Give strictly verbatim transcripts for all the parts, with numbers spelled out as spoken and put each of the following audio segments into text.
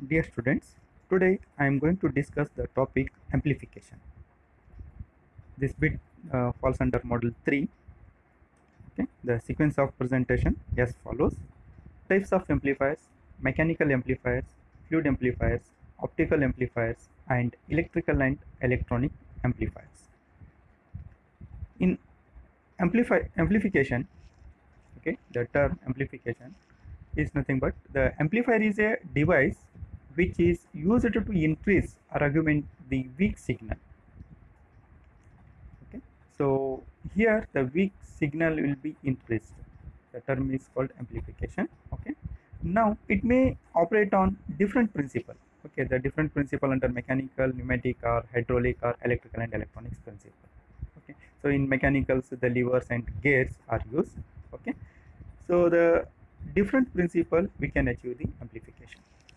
Dear students, today I am going to discuss the topic amplification. This bit uh, falls under module three. Okay, the sequence of presentation as follows: types of amplifiers, mechanical amplifiers, fluid amplifiers, optical amplifiers, and electrical and electronic amplifiers. In amplify amplification, okay, the term amplification is nothing but the amplifier is a device which is used to increase or augment the weak signal. Okay, so here the weak signal will be increased. The term is called amplification. Okay, now it may operate on different principle. Okay, the different principle under mechanical, pneumatic, or hydraulic, or electrical and electronics principle. Okay, so in mechanicals the levers and gears are used. Okay, so the different principle we can achieve the amplification.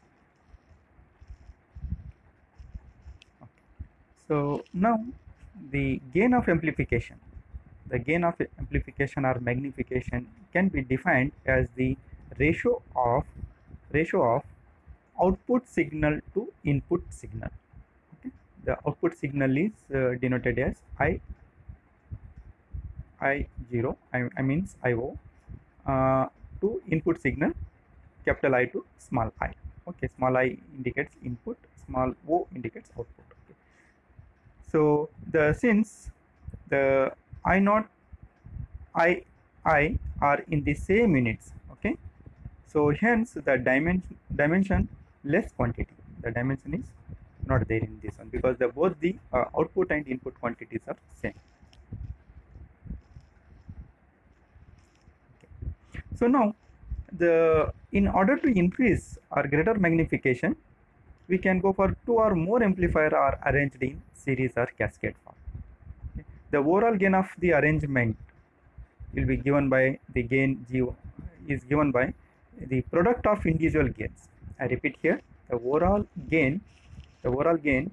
Okay. So now the gain of amplification, the gain of amplification or magnification can be defined as the ratio of ratio of output signal to input signal. Okay. The output signal is uh, denoted as I I zero I, I means I O uh, to input signal capital I to small I. Okay, small I indicates input, small O indicates output. Okay. So the since the I naught I I are in the same units, okay, so hence the dimension dimension less quantity, the dimension is not there in this one because the both the uh, output and input quantities are same. Okay. So now the in order to increase or greater magnification, we can go for two or more amplifier are arranged in series or cascade form. Okay. The overall gain of the arrangement will be given by the gain G is given by the product of individual gains. I repeat here, the overall gain, the overall gain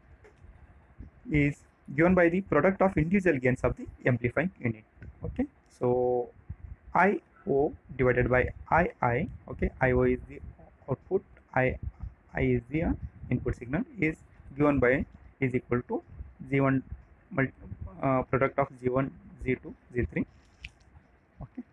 is given by the product of individual gains of the amplifying unit. Okay, so I O divided by I I. Okay, I O is the output, I I is the uh, input signal, is given by is equal to G one uh, product of G one, G two, G three. Okay,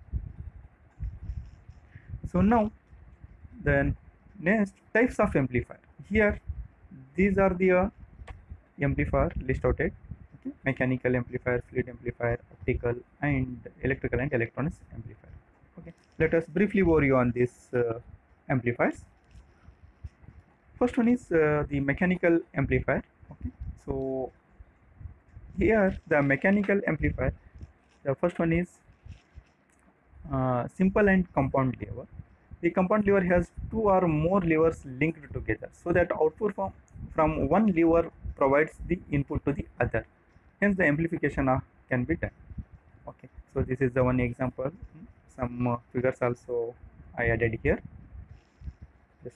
so now the next types of amplifier. Here these are the uh, amplifier list out it. Okay, mechanical amplifier, fluid amplifier, optical, and electrical and electronics amplifier. Okay, let us briefly overview on these uh, amplifiers. First one is uh, the mechanical amplifier. Okay, so here the mechanical amplifier, the first one is uh, simple and compound lever. The compound lever has two or more levers linked together so that output from, from one lever provides the input to the other. Hence the amplification uh, can be done. Okay, so this is the one example. Some uh, figures also I added here. Just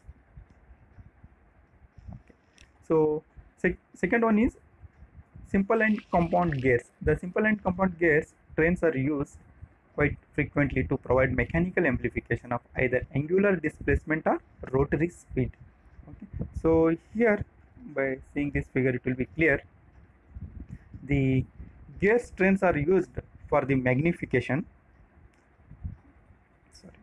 okay. So sec second one is simple and compound gears. The simple and compound gears trains are used quite frequently to provide mechanical amplification of either angular displacement or rotary speed. Okay. So here by seeing this figure it will be clear. The gear trains are used for the magnification. Sorry.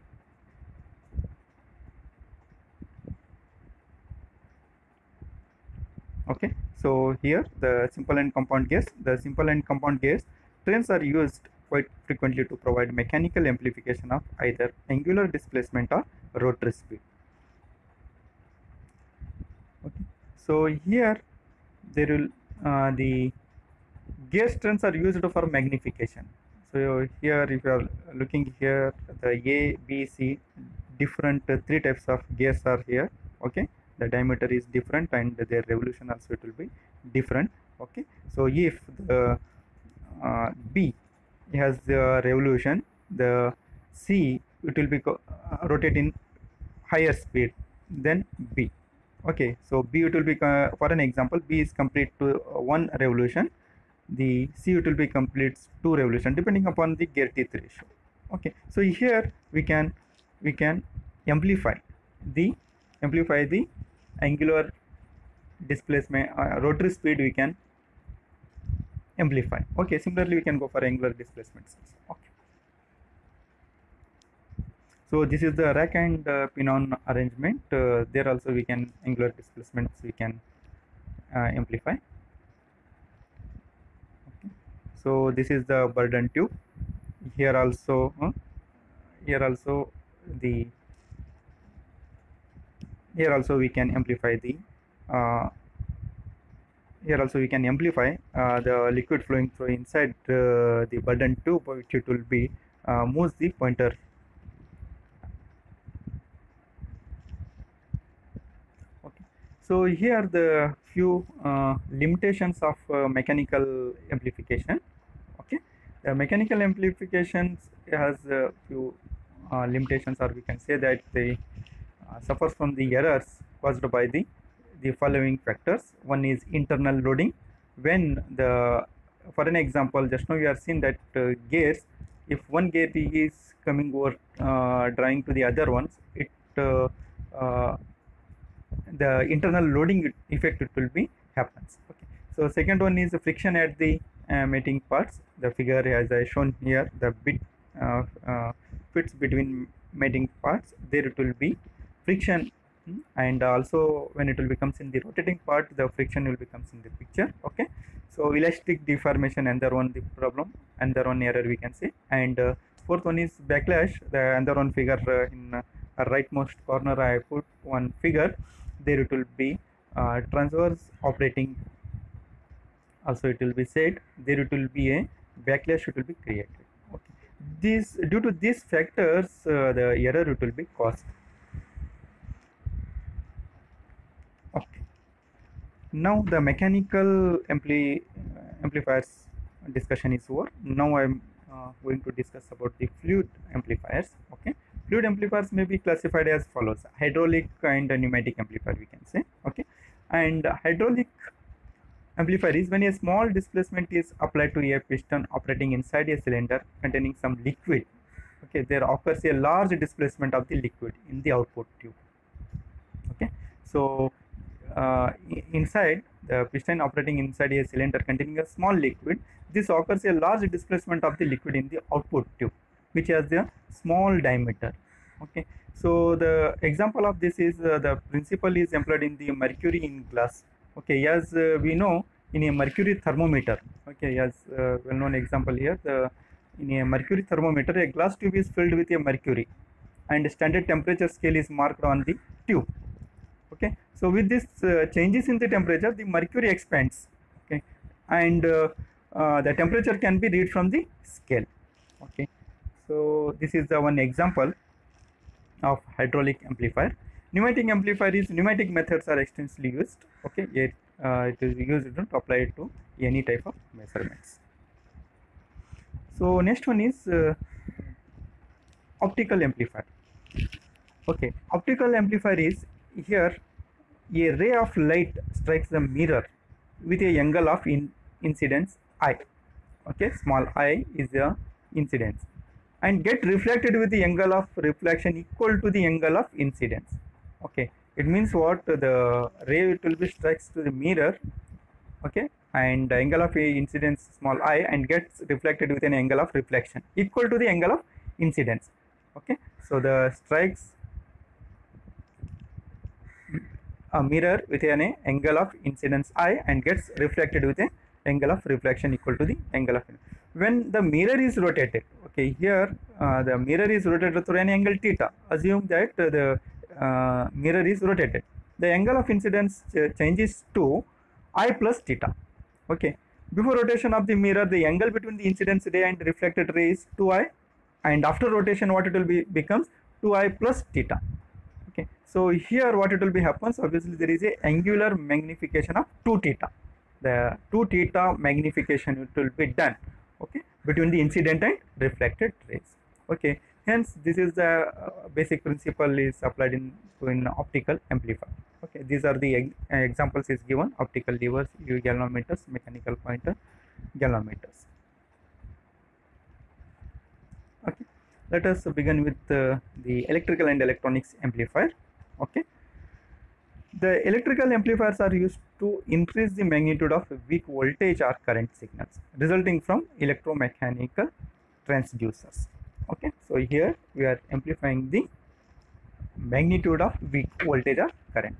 Okay. So here the simple and compound gears, the simple and compound gears trains are used quite frequently to provide mechanical amplification of either angular displacement or rotary speed. Okay. So here there will uh, the gear strengths are used for magnification. So here if you are looking here, the A, B, C, different uh, three types of gears are here. Okay, the diameter is different and their revolution also it will be different. Okay, so if the uh, B has the revolution, the C it will be uh, rotate in higher speed than B. Okay, so B it will be uh, for an example, B is complete to uh, one revolution, the C it will be completes two revolution depending upon the gear teeth ratio. Okay, so here we can we can amplify the amplify the angular displacement, uh, rotary speed we can amplify. Okay, similarly we can go for angular displacements. Okay. So this is the rack and uh, pin-on arrangement. Uh, there also we can angular displacements we can uh, amplify. Okay. So this is the burden tube. Here also, uh, here also the here also we can amplify the uh, here also we can amplify uh, the liquid flowing through inside uh, the burden tube, which it will be uh, moves the pointer. Okay, so here the few uh, limitations of uh, mechanical amplification. Okay, the mechanical amplifications has a few uh, limitations, or we can say that they uh, suffers from the errors caused by the the following factors. One is internal loading. When the, for an example, just now we are seeing that uh, gears, if one gear is coming over uh, drawing to the other ones, it uh, uh, the internal loading effect it will be happens. Okay. So second one is the friction at the uh, mating parts. The figure as I shown here, the bit uh, uh, fits between mating parts, there it will be friction, and also when it will becomes in the rotating part, the friction will becomes in the picture. Okay, so elastic deformation, another one the problem, another one error we can say. And uh, fourth one is backlash. The another one figure uh, in uh, rightmost corner I put one figure. There it will be uh, transverse operating, also it will be said there it will be a backlash it will be created. Okay, this due to these factors uh, the error it will be caused. Okay, now the mechanical ampli uh, amplifiers discussion is over. Now I am uh, going to discuss about the fluid amplifiers. Okay, fluid amplifiers may be classified as follows: hydraulic and pneumatic amplifier we can say. Okay, and hydraulic amplifier is when a small displacement is applied to a piston operating inside a cylinder containing some liquid. Okay, there occurs a large displacement of the liquid in the output tube. Okay, so uh, inside the piston operating inside a cylinder containing a small liquid, this occurs a large displacement of the liquid in the output tube, which has a small diameter. Okay, so the example of this is uh, the principle is employed in the mercury in glass. Okay, as uh, we know in a mercury thermometer. Okay, as uh, well known example here, the in a mercury thermometer, a glass tube is filled with a mercury and standard temperature scale is marked on the tube. Okay, so with this uh, changes in the temperature, the mercury expands. Okay, and uh, uh, the temperature can be read from the scale. Okay, so this is the one example of hydraulic amplifier. Pneumatic amplifier is pneumatic methods are extensively used. Okay, it, uh, it is used to apply it to any type of measurements. So next one is uh, optical amplifier. Okay, optical amplifier is here a ray of light strikes the mirror with a angle of in incidence I. Okay, small I is the incidence, and get reflected with the angle of reflection equal to the angle of incidence. Okay, it means what? The ray it will be strikes to the mirror. Okay, and the angle of incidence small I, and gets reflected with an angle of reflection equal to the angle of incidence. Okay, so the strikes a mirror with an angle of incidence I and gets reflected with an angle of reflection equal to the angle of. When the mirror is rotated, okay, here uh, the mirror is rotated through an angle theta. Assume that uh, the uh, mirror is rotated. The angle of incidence ch changes to I plus theta. Okay, before rotation of the mirror, the angle between the incidence ray and reflected ray is two I, and after rotation, what it will be becomes two I plus theta. Okay, so here what it will be happens, obviously there is a angular magnification of two theta. The two theta magnification it will be done, okay, between the incident and reflected rays. Okay, hence this is the uh, basic principle is applied in in optical amplifier. Okay, these are the ex examples is given: optical levers, galvanometers, mechanical pointer, galvanometers. Let us begin with uh, the electrical and electronics amplifier. Okay, The electrical amplifiers are used to increase the magnitude of weak voltage or current signals resulting from electromechanical transducers. Okay, so here we are amplifying the magnitude of weak voltage or current.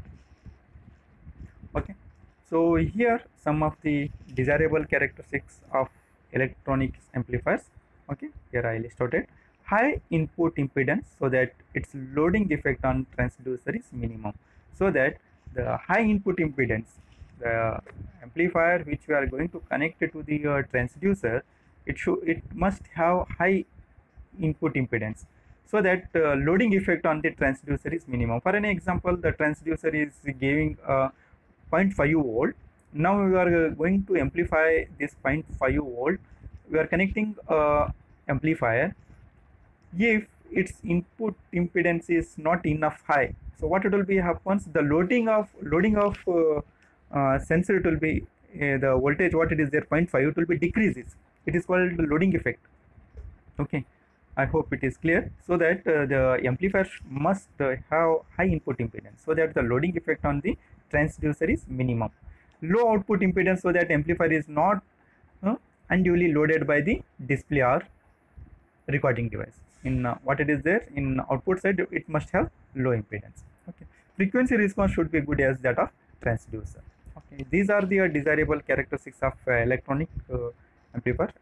Okay, so here some of the desirable characteristics of electronic amplifiers. Okay, here I list out it. High input impedance, so that its loading effect on transducer is minimum, so that the high input impedance, the amplifier which we are going to connect it to the uh, transducer, it should it must have high input impedance, so that uh, loading effect on the transducer is minimum. For an example, the transducer is giving a zero point five volt. Now we are going to amplify this zero point five volt. We are connecting a amplifier. If its input impedance is not enough high, so what it will be happens, the loading of loading of uh, uh, sensor, it will be uh, the voltage what it is there zero point five, it will be decreases. It is called the loading effect. Okay, I hope it is clear. So that uh, the amplifier must uh, have high input impedance, so that the loading effect on the transducer is minimum. Low output impedance, so that amplifier is not uh, unduly loaded by the display or recording device. In uh, what it is there in output side, it must have low impedance. Okay, frequency response should be good as that of transducer. Okay, these are the uh, desirable characteristics of uh, electronic uh, amplifier.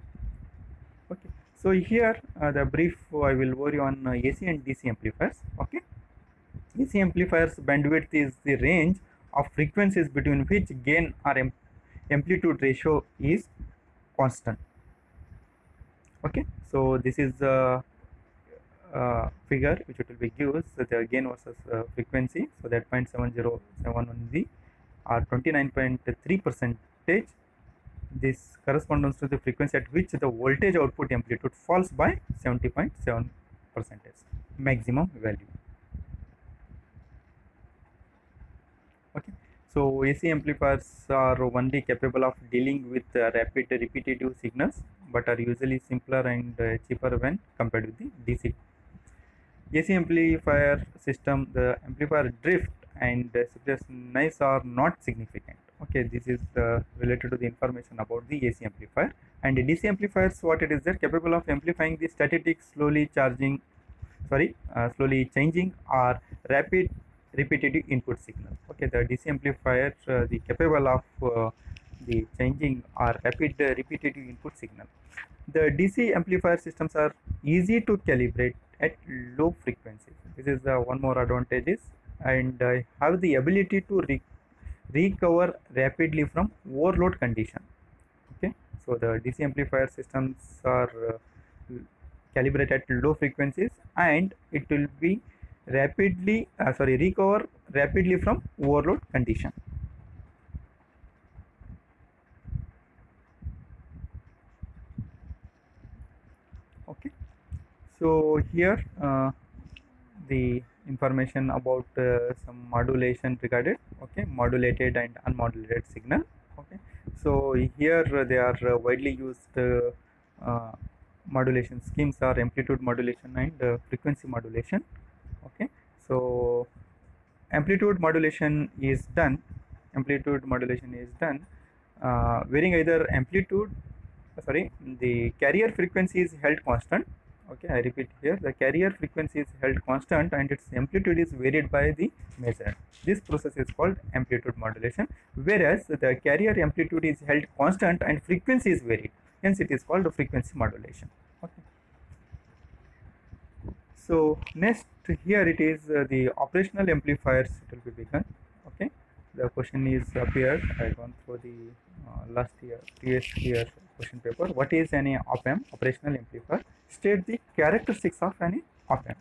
Okay, so here uh, the brief uh, I will worry on uh, A C and D C amplifiers. Okay, A C amplifiers bandwidth is the range of frequencies between which gain or am amplitude ratio is constant. Okay, so this is the uh, figure which it will be gives the gain versus uh, frequency. So that zero point seven zero seven one V or twenty-nine point three percentage. This corresponds to the frequency at which the voltage output amplitude falls by seventy point seven percentage maximum value. Okay, so A C amplifiers are only capable of dealing with uh, rapid repetitive signals, but are usually simpler and uh, cheaper when compared with the D C. A C amplifier system, the amplifier drift and uh, noise are not significant. Okay, this is uh, related to the information about the A C amplifier. And D C amplifiers, what it is, they're capable of amplifying the static, slowly charging, sorry, uh, slowly changing or rapid repetitive input signal. Okay, the D C amplifier, uh, the capable of uh, the changing or rapid uh, repetitive input signal. The D C amplifier systems are easy to calibrate at low frequencies. This is uh, one more advantages, and uh, have the ability to re recover rapidly from overload condition. Okay, so the D C amplifier systems are uh, calibrated at low frequencies, and it will be rapidly uh, sorry recover rapidly from overload condition. Okay, so here uh, the information about uh, some modulation regarded. Okay, modulated and unmodulated signal. Okay, so here uh, they are uh, widely used uh, uh, modulation schemes are amplitude modulation and uh, frequency modulation. Okay, so amplitude modulation is done amplitude modulation is done uh, varying either amplitude sorry the carrier frequency is held constant. Okay, I repeat here, the carrier frequency is held constant and its amplitude is varied by the measure. This process is called amplitude modulation, whereas the carrier amplitude is held constant and frequency is varied, hence it is called frequency modulation. Okay, so next here it is uh, the operational amplifiers, it will be begun. Okay, the question is appeared, I gone through the uh, last year previous year question paper. What is an op-amp, operational amplifier? State the characteristics of an op-amp.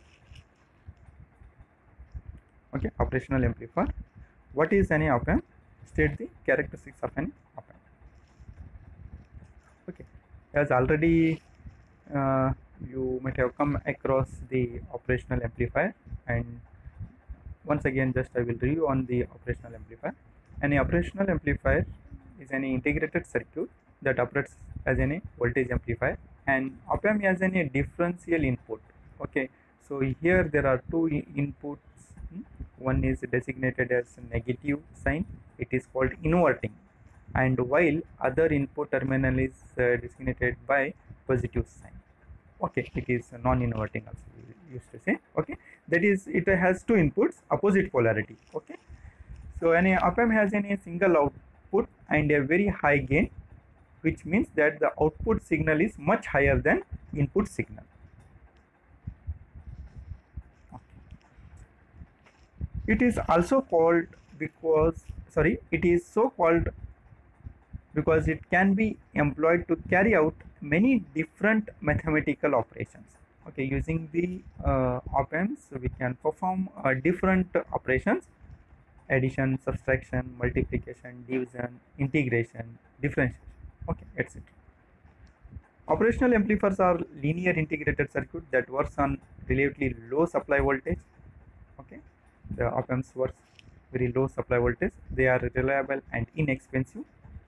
Okay, operational amplifier. What is an op-amp? State the characteristics of an op-amp. Okay, as already uh, you might have come across the operational amplifier, and once again just I will review on the operational amplifier. An operational amplifier is an integrated circuit that operates as a voltage amplifier, and op-amp has a differential input. Okay, so here there are two inputs. one is designated as negative sign, it is called inverting, and while other input terminal is uh, designated by positive sign. Okay, it is non-inverting also we used to say. Okay, that is, it has two inputs, opposite polarity. Okay, so an op-amp has a single output and a very high gain, which means that the output signal is much higher than input signal. It is also called because, sorry, it is so called because it can be employed to carry out many different mathematical operations. Okay, using the uh, op-amps, we can perform uh, different operations: addition, subtraction, multiplication, division, integration, differentiation, okay, et cetera. Operational amplifiers are linear integrated circuit that works on relatively low supply voltage. Okay, the op-amps works very low supply voltage. They are reliable and inexpensive.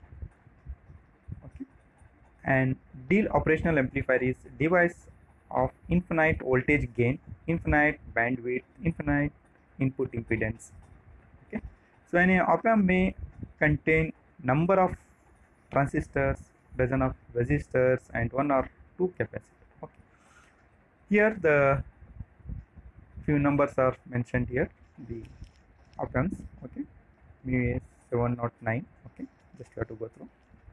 Okay, and Deal operational amplifier is device of infinite voltage gain, infinite bandwidth, infinite input impedance. Okay, so an op-amp may contain number of transistors, dozen of resistors, and one or two capacitors. Okay, here the few numbers are mentioned here, the op-amps. Okay, M U A seven oh nine. Okay, just have to go through.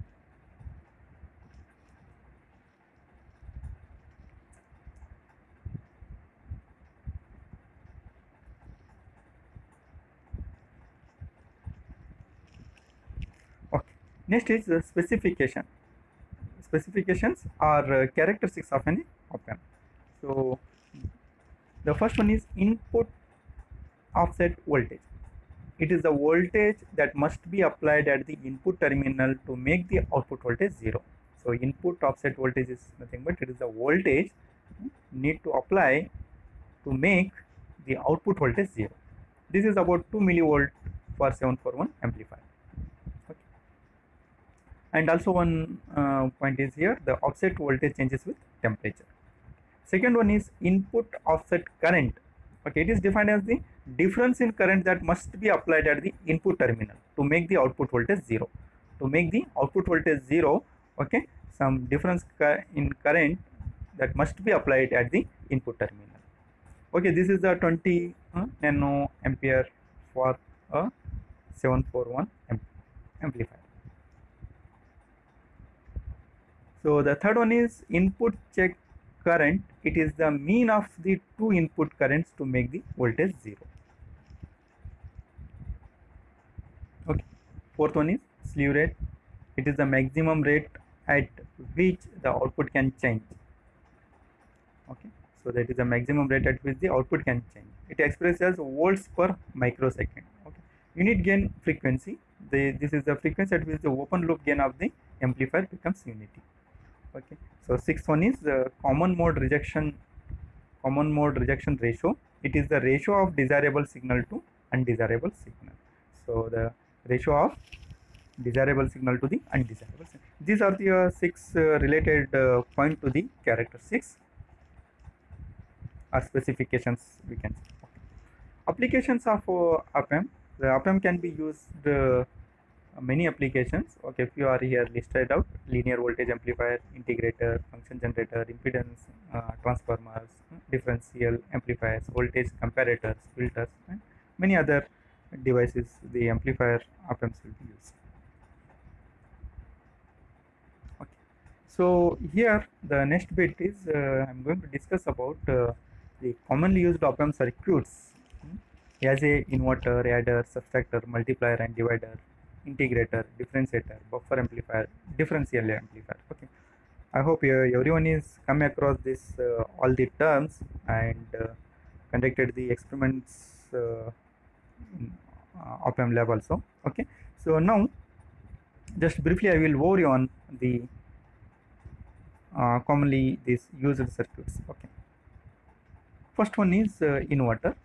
Okay, next is the specification. Specifications are uh, characteristics of an op-amp. So the first one is input offset voltage. It is the voltage that must be applied at the input terminal to make the output voltage zero. So input offset voltage is nothing but it is the voltage need to apply to make the output voltage zero. This is about two millivolt for seven forty-one amplifier. Okay. And also one uh, point is here, the offset voltage changes with temperature. Second one is input offset current. Okay, it is defined as the difference in current that must be applied at the input terminal to make the output voltage zero. To make the output voltage zero, okay, some difference in current that must be applied at the input terminal. Okay, this is the twenty uh, nano ampere for a seven forty-one amp amplifier. So the third one is input check current. It is the mean of the two input currents to make the voltage zero. Okay. Fourth one is slew rate. It is the maximum rate at which the output can change. Okay, so that is the maximum rate at which the output can change. It expresses as volts per microsecond. Okay, unit gain frequency. The, this is the frequency at which the open loop gain of the amplifier becomes unity. Okay, so sixth one is the common mode rejection common mode rejection ratio. It is the ratio of desirable signal to undesirable signal. So the ratio of desirable signal to the undesirable signal. These are the uh, six uh, related uh, point to the characteristics or specifications we can see. Okay. Applications of uh, op-amp. The op-amp can be used uh, many applications. Okay, few are here listed out: linear voltage amplifier, integrator, function generator, impedance uh, transformers, differential amplifiers, voltage comparators, filters, and many other devices the amplifier op-amps will be used. Okay, so here the next bit is uh, I'm going to discuss about uh, the commonly used op-amp circuits hmm, as a inverter, adder, subtractor, multiplier and divider, integrator, differentiator, buffer amplifier, differential amplifier. Okay, I hope uh, everyone is come across this uh, all the terms and uh, conducted the experiments uh, in uh, op-amp lab also. Okay, so now just briefly I will over you on the uh, commonly these used circuits. Okay, first one is uh, inverter.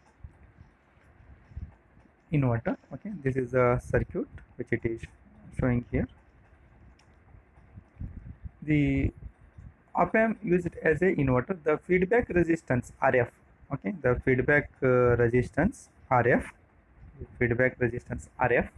Inverter. Okay, this is a circuit which it is showing here. The op-amp used as a inverter, the feedback resistance R F. Okay, the feedback uh, resistance R F feedback resistance R F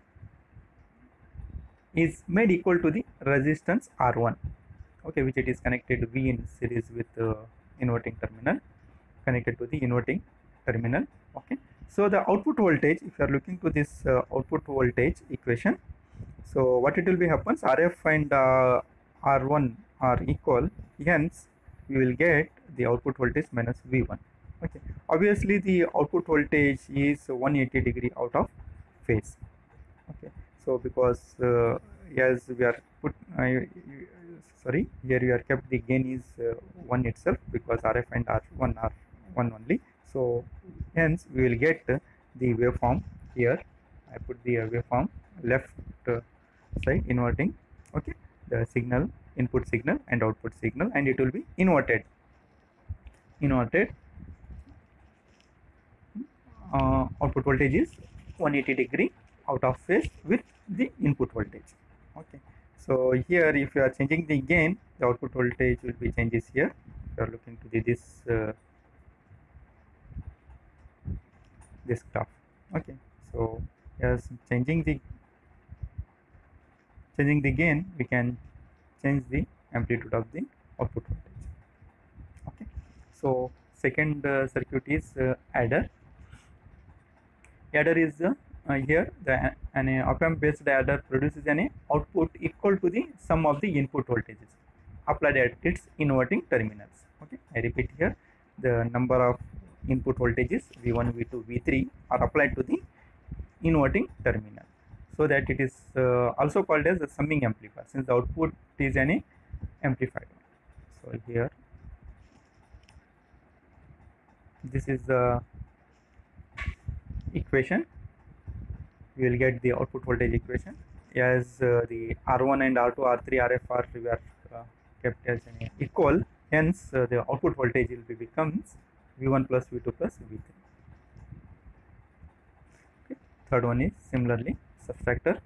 is made equal to the resistance R one, okay, which it is connected V in series with uh, inverting terminal, connected to the inverting terminal. Okay, so the output voltage, if you are looking to this uh, output voltage equation, so what it will be happens, R F and uh, R one are equal, hence we will get the output voltage minus V one. Okay, obviously the output voltage is one hundred eighty degree out of phase. Okay, so because uh, as we are put uh, sorry, here we are kept the gain is uh, one itself, because R F and R one are one only, so hence we will get uh, the waveform here. I put the uh, waveform left uh, side inverting, okay, the signal, input signal and output signal, and it will be inverted inverted uh, output voltage is one hundred eighty degree out of phase with the input voltage. Okay, so here if you are changing the gain, the output voltage will be changes here. If you are looking to the, this uh, this graph. Okay, so yes, changing the changing the gain, we can change the amplitude of the output voltage. Okay, so second uh, circuit is uh, adder. Adder is uh, uh, here the an op-amp based adder produces an output equal to the sum of the input voltages applied at its inverting terminals. Okay, I repeat here, the number of input voltages V one, V two, V three are applied to the inverting terminal, so that it is uh, also called as a summing amplifier, since the output is an amplified one. So here this is the equation, we will get the output voltage equation, as uh, the R one and R two, R three, R F are, we are uh, kept as an equal, hence uh, the output voltage will be becomes V one plus V two plus V three. Okay. Third one is similarly subtractor.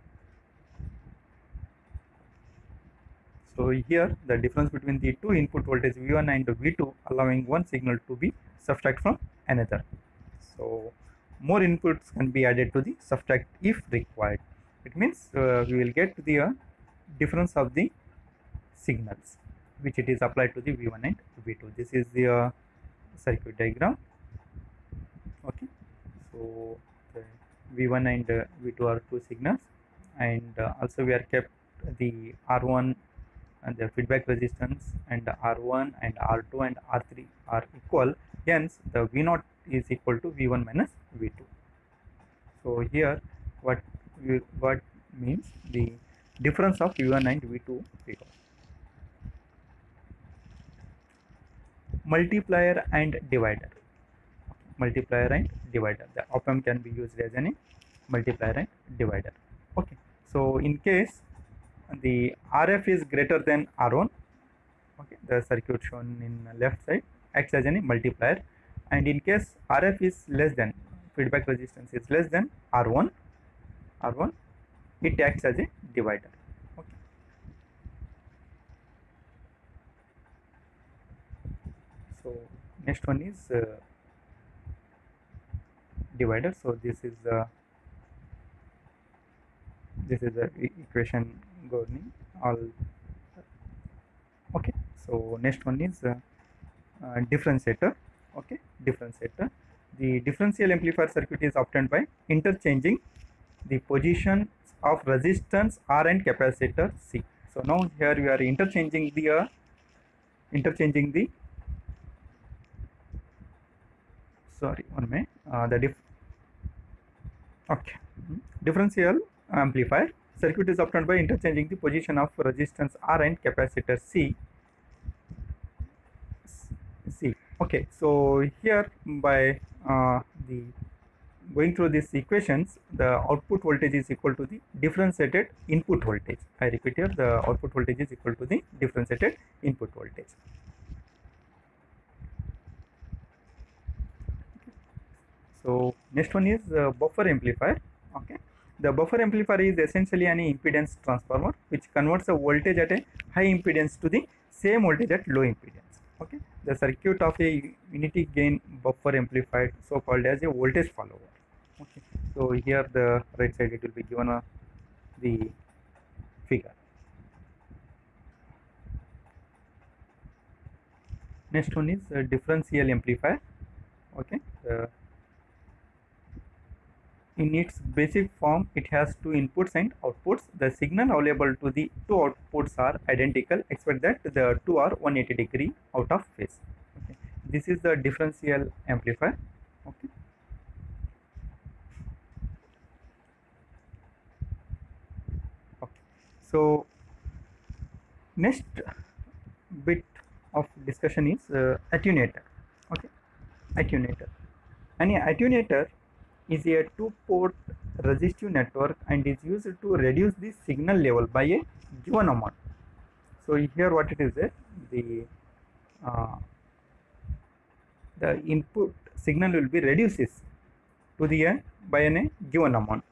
So here the difference between the two input voltage V one and V two, allowing one signal to be subtract from another. So more inputs can be added to the subtract if required. It means uh, we will get the uh, difference of the signals which it is applied to the V one and V two. This is the uh, circuit diagram. Okay, so the V one and uh, V two are two signals, and uh, also we are kept the R one and the feedback resistance, and R one and R two and R three are equal, hence the V zero is equal to V one minus V two. So here what we, what means the difference of V one and V two V two. Multiplier and divider. Multiplier and divider. The op-amp can be used as a multiplier and divider. Okay. So in case the R F is greater than R one, okay, the circuit shown in left side acts as a multiplier, and in case R F is less than, feedback resistance is less than R one, R one, it acts as a divider. Okay. So next one is uh, divider. So this is the this is the equation governing all. Okay, so next one is uh, uh, differentiator. Okay, differentiator. The differential amplifier circuit is obtained by interchanging the positions of resistance R and capacitor C. So now here we are interchanging the uh, interchanging the sorry one minute uh, the diff okay differential amplifier circuit is obtained by interchanging the position of resistance R and capacitor C. C. Okay, so here by uh, the going through these equations, the output voltage is equal to the differentiated input voltage. I repeat here, the output voltage is equal to the differentiated input voltage. So next one is uh, buffer amplifier. Okay, the buffer amplifier is essentially an impedance transformer which converts a voltage at a high impedance to the same voltage at low impedance. Okay, the circuit of a unity gain buffer amplifier, so called as a voltage follower. Okay, so here the right side it will be given uh, the figure. Next one is a differential amplifier. Okay, uh, in its basic form it has two inputs and outputs. The signal available to the two outputs are identical except that the two are one hundred eighty degree out of phase. Okay, this is the differential amplifier. Okay, okay. So next bit of discussion is uh, attenuator. Okay, attenuator. An attenuator is a two-port resistive network and is used to reduce the signal level by a given amount. So here what it is that the uh, the input signal will be reduces to the uh, by a given amount.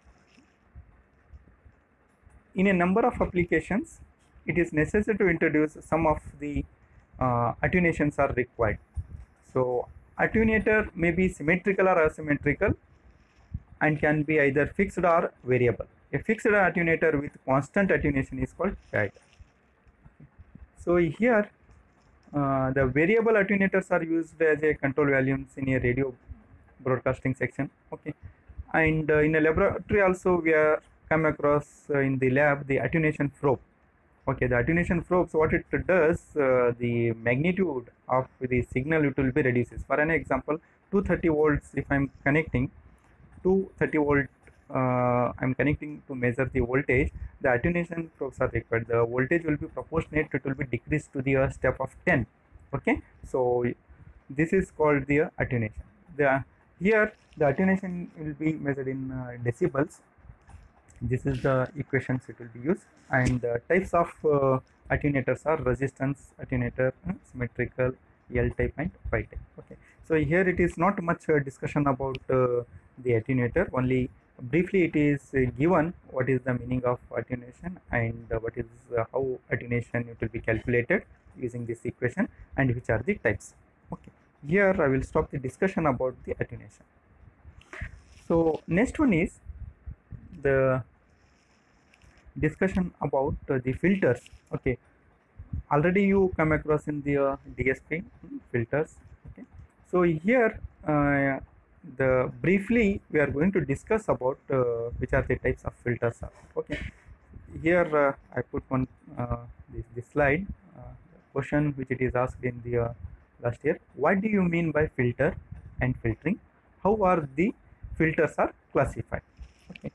In a number of applications, it is necessary to introduce some of the uh, attenuations are required. So attenuator may be symmetrical or asymmetrical and can be either fixed or variable. A fixed attenuator with constant attenuation is called FAT. So here uh, the variable attenuators are used as a control volumes in a radio broadcasting section. Okay, and uh, in a laboratory also we are come across uh, in the lab the attenuation probe. Okay, the attenuation probe, so what it does, uh, the magnitude of the signal it will be reduces. For an example, two hundred thirty volts, if I am connecting two hundred thirty volt, uh, I am connecting to measure the voltage, the attenuation probes are required. The voltage will be proportionate, it will be decreased to the uh, step of ten. Okay, so this is called the uh, attenuation. The here the attenuation will be measured in uh, decibels. This is the equations it will be used, and the types of uh, attenuators are resistance attenuator, uh, symmetrical, L type and Y type. Okay, so here it is not much uh, discussion about uh, the attenuator, only briefly it is uh, given what is the meaning of attenuation and uh, what is uh, how attenuation it will be calculated using this equation and which are the types. Okay, here I will stop the discussion about the attenuation. So next one is the discussion about uh, the filters. Okay, already you come across in the uh, D S P filters. Okay, so here uh, the briefly we are going to discuss about uh, which are the types of filters are. Okay, here uh, I put one uh, this, this slide uh, question which it is asked in the uh, last year. What do you mean by filter and filtering? How are the filters are classified? Okay.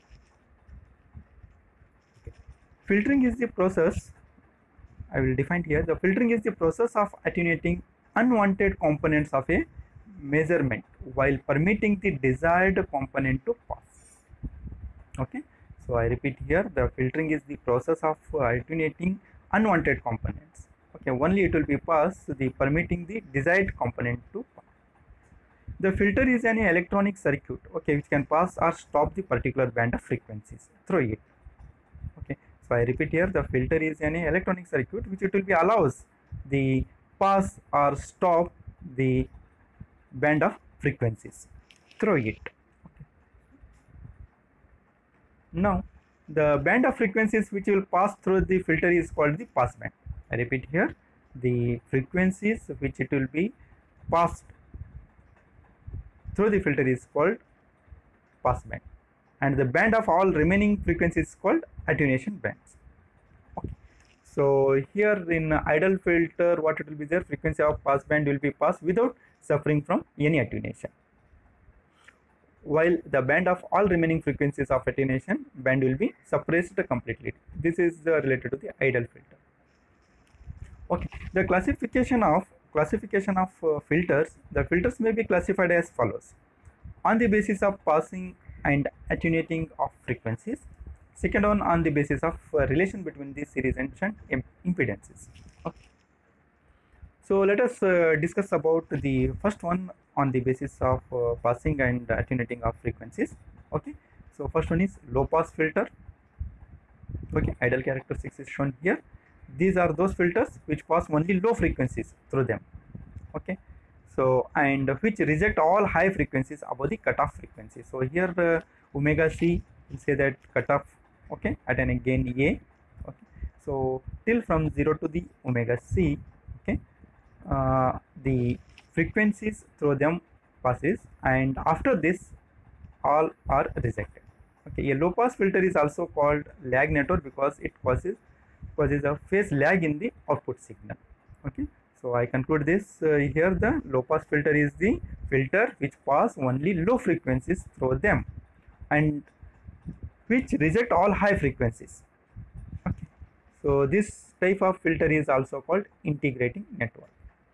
Filtering is the process, I will define here, the filtering is the process of attenuating unwanted components of a measurement while permitting the desired component to pass. Okay, so I repeat here, the filtering is the process of attenuating unwanted components. Okay, only it will be passed the permitting the desired component to pass. The filter is an electronic circuit, okay, which can pass or stop the particular band of frequencies through it. Okay, so I repeat here, the filter is an electronic circuit which it will be allows the pass or stop the band of frequencies through it. Okay. Now the band of frequencies which will pass through the filter is called the pass band. I repeat here, the frequencies which it will be passed through the filter is called pass band, and the band of all remaining frequencies is called attenuation bands. Okay. So here in ideal filter, what it will be there, frequency of pass band will be passed without suffering from any attenuation, while the band of all remaining frequencies of attenuation band will be suppressed completely. This is uh, related to the ideal filter. Okay, the classification of classification of uh, filters, the filters may be classified as follows: on the basis of passing and attenuating of frequencies. Second one, on the basis of uh, relation between the series and shunt impedances. Okay. So let us uh, discuss about the first one, on the basis of uh, passing and attenuating of frequencies. Okay, so first one is low pass filter. Okay, ideal characteristics is shown here. These are those filters which pass only low frequencies through them. Okay, So, and which reject all high frequencies above the cutoff frequency. So here uh, omega c will say that cutoff, okay, at an gain a, okay. So till from zero to the omega c, okay, uh, the frequencies through them passes, and after this all are rejected. Okay, a low pass filter is also called lag network because it causes causes a phase lag in the output signal. Okay, so I conclude this uh, here. The low pass filter is the filter which pass only low frequencies through them and which reject all high frequencies. Okay, so this type of filter is also called integrating network.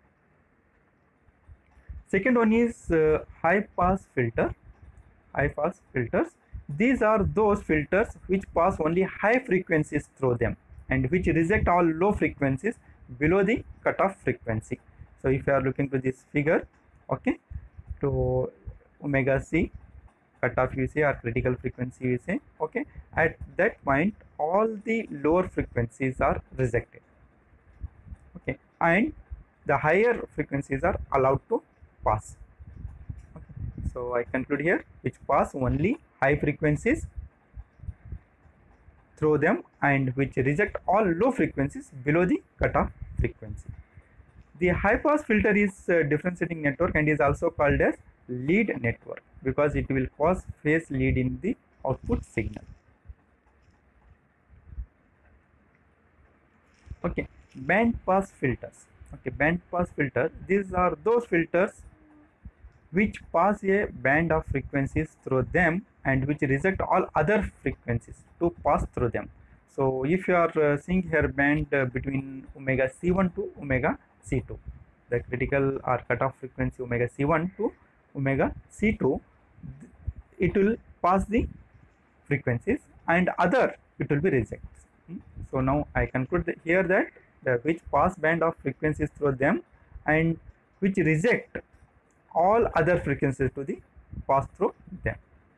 Second one is uh, high pass filter. High pass filters, these are those filters which pass only high frequencies through them and which reject all low frequencies below the cutoff frequency. So if you are looking to this figure, okay, to omega c cutoff you say, or critical frequency you say, okay, at that point all the lower frequencies are rejected, okay, and the higher frequencies are allowed to pass. So I conclude here, which pass only high frequencies through them and which reject all low frequencies below the cutoff frequency. The high pass filter is a differentiating network and is also called as lead network because it will cause phase lead in the output signal. Okay, band pass filters. Okay, band pass filter, these are those filters which pass a band of frequencies through them and which reject all other frequencies to pass through them. So if you are uh, seeing here band uh, between omega c one to omega c two, the critical or cutoff frequency omega c one to omega c two, it will pass the frequencies and other it will be rejected. Hmm? So now I conclude that here that the which pass band of frequencies through them and which reject all other frequencies to the pass through them.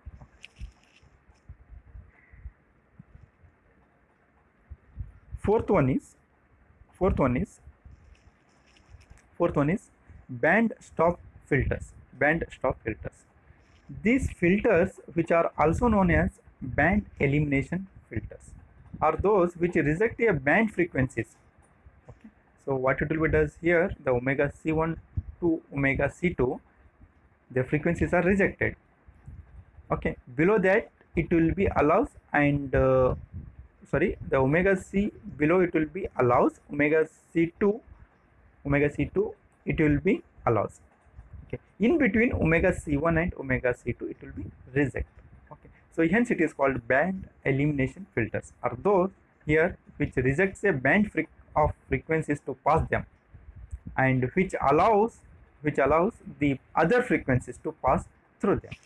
Fourth one is fourth one is fourth one is band stop filters. Band stop filters. These filters, which are also known as band elimination filters, are those which reject a band frequencies. Okay. So what it will be does here, the omega c one to omega c two, the frequencies are rejected. Okay, below that it will be allows and uh, sorry, the omega c below it will be allows, omega c two omega c two it will be allows. Okay, in between omega c one and omega c two it will be reject. Okay, so hence it is called band elimination filters, are those here which rejects a band fre of frequencies to pass them and which allows which allows the other frequencies to pass through them.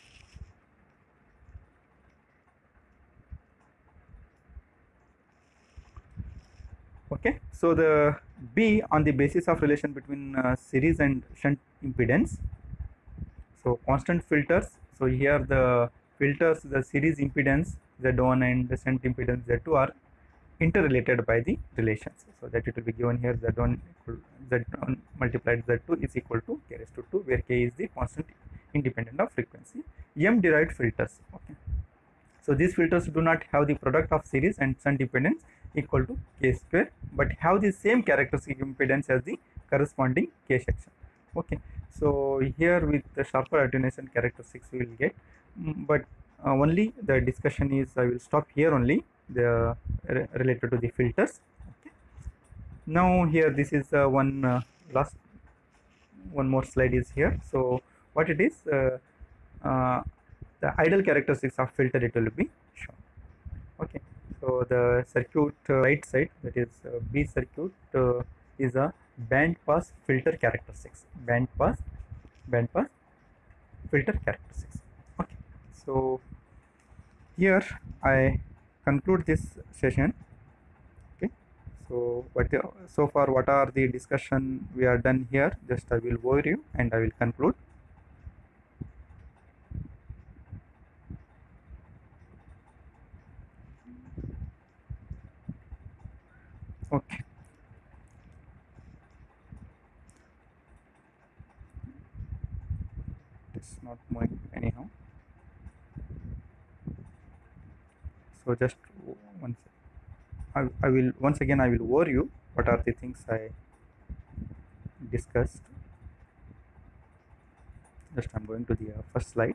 Okay, so the B on the basis of relation between uh, series and shunt impedance. So constant filters. So here the filters, the series impedance Z one and the shunt impedance Z two are interrelated by the relations. So that it will be given here Z one Z one multiplied Z two is equal to K raised to two, where K is the constant independent of frequency. M derived filters. Okay. So these filters do not have the product of series and shunt impedance equal to K square, but have the same characteristic impedance as the corresponding K section. Okay. So here with the sharper attenuation characteristics we will get, but uh, only the discussion is, I will stop here only, the re related to the filters. Okay. Now here this is uh, one uh, last one more slide is here. So what it is, uh, uh, the ideal characteristics of filter it will be shown. Okay, so the circuit uh, right side, that is uh, B circuit, uh, is a band pass filter characteristics. Band pass band pass filter characteristics. Okay, so here I conclude this session. Okay, so what the, so far what are the discussion we are done here, just I will overview and I will conclude. Okay, not moving anyhow. So just once I, I will once again I will overview what are the things I discussed. Just I'm going to the uh, first slide.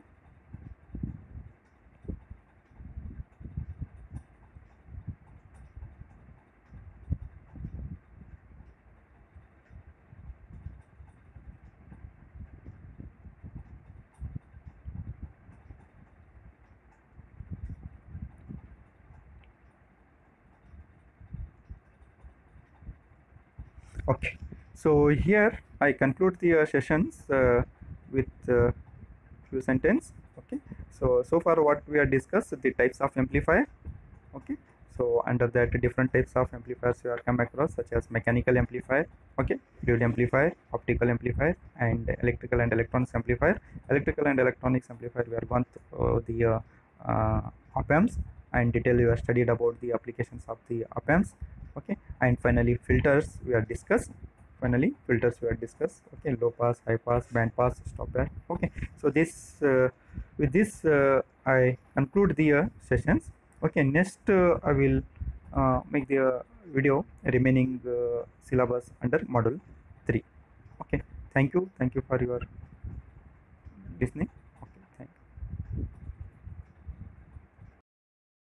Okay, so here I conclude the uh, sessions uh, with uh, few sentence. Okay, so so far what we have discussed the types of amplifier. Okay, so under that different types of amplifiers you are come across, such as mechanical amplifier, okay, fluid amplifier, optical amplifier, and electrical and electronics amplifier. Electrical and electronics amplifier we are going to uh, the uh, uh, op amps, and detail you have studied about the applications of the op amps. Okay, and finally filters we are discussed. Finally filters we are discussed. Okay, low pass, high pass, band pass, stop band. Okay, so this uh, with this uh, I conclude the uh, sessions. Okay, next uh, I will uh, make the uh, video remaining uh, syllabus under module three. Okay, thank you thank you for your listening.